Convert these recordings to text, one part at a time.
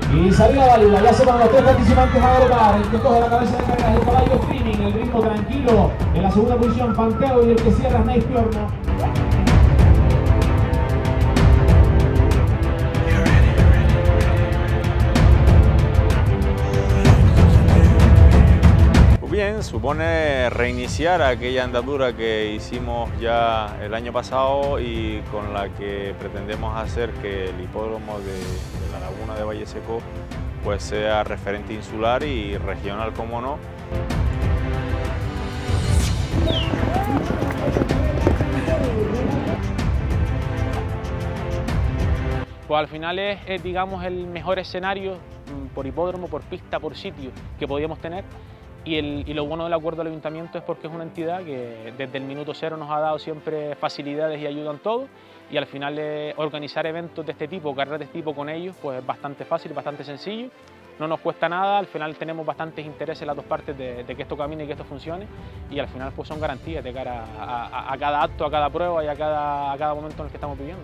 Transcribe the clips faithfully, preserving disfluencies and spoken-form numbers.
Y salida válida, ya se van los tres participantes a agregar. El que coge la cabeza de carrera es el caballo Streaming, el ritmo tranquilo. En la segunda posición Panteo y el que cierra es Nice Piorno. Bien, supone reiniciar aquella andadura que hicimos ya el año pasado y con la que pretendemos hacer que el hipódromo de, de la Laguna de Valle Seco pues sea referente insular y regional, como no. Pues al final es, es digamos, el mejor escenario por hipódromo, por pista, por sitio que podíamos tener. Y, el, y lo bueno del acuerdo del ayuntamiento es porque es una entidad que desde el minuto cero nos ha dado siempre facilidades y ayuda en todo, y al final eh, organizar eventos de este tipo, carreras de este tipo con ellos, pues es bastante fácil, bastante sencillo, no nos cuesta nada, al final tenemos bastantes intereses en las dos partes de, de que esto camine y que esto funcione, y al final pues son garantías de cara a, a, a cada acto, a cada prueba y a cada, a cada momento en el que estamos viviendo.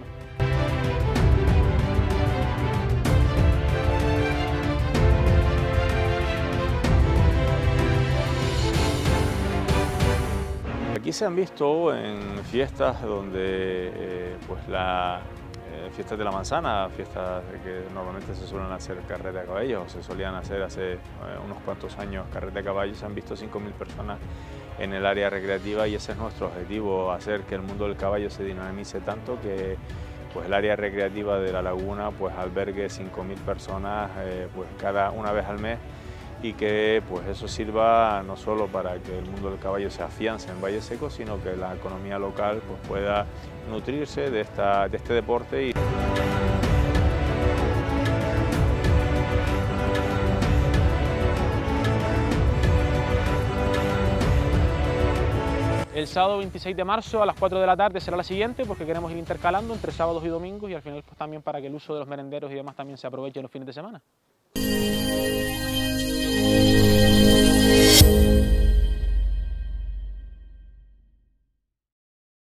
Aquí se han visto en fiestas donde eh, pues la, eh, fiestas de la manzana, fiestas de que normalmente se suelen hacer carreras de caballos, o se solían hacer hace eh, unos cuantos años carreras de caballos, se han visto cinco mil personas en el área recreativa y ese es nuestro objetivo, hacer que el mundo del caballo se dinamice tanto que pues, el área recreativa de la Laguna pues, albergue cinco mil personas eh, pues, cada una vez al mes, y que pues eso sirva no solo para que el mundo del caballo se afiance en Valle Seco, sino que la economía local pues pueda nutrirse de, esta, de este deporte. Y... El sábado veintiséis de marzo a las cuatro de la tarde será la siguiente, porque queremos ir intercalando entre sábados y domingos y al final pues también para que el uso de los merenderos y demás también se aproveche en los fines de semana.